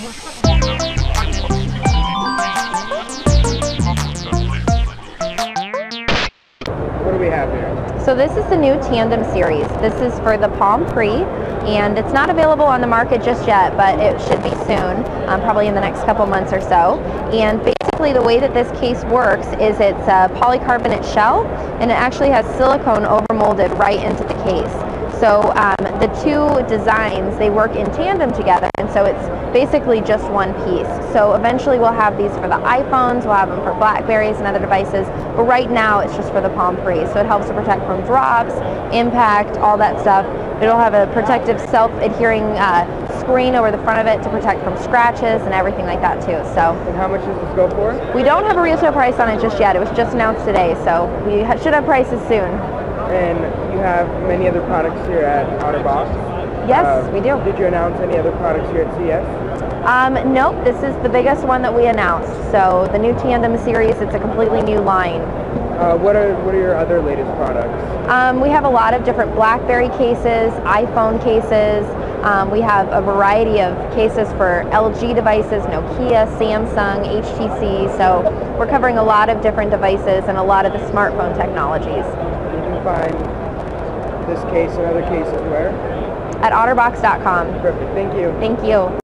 What do we have here? So this is the new Tandem series. This is for the Palm Pre, and it's not available on the market just yet, but it should be soon, probably in the next couple months or so. And basically the way that this case works is it's a polycarbonate shell, and it actually has silicone overmolded right into the case. So the two designs, they work in tandem together, and so it's basically just one piece. So eventually we'll have these for the iPhones, we'll have them for Blackberries and other devices, but right now it's just for the Palm Pre. So it helps to protect from drops, impact, all that stuff. It'll have a protective self-adhering screen over the front of it to protect from scratches and everything like that too. So. And how much does this go for? We don't have a retail price on it just yet. It was just announced today, so we should have prices soon. And you have many other products here at OtterBox. Yes, we do. Did you announce any other products here at CES? Nope, this is the biggest one that we announced. So the new Tandem series, it's a completely new line. What are your other latest products? We have a lot of different BlackBerry cases, iPhone cases. We have a variety of cases for LG devices, Nokia, Samsung, HTC. So we're covering a lot of different devices and a lot of the smartphone technologies. You can find this case and other cases where? At otterbox.com. Perfect, thank you. Thank you.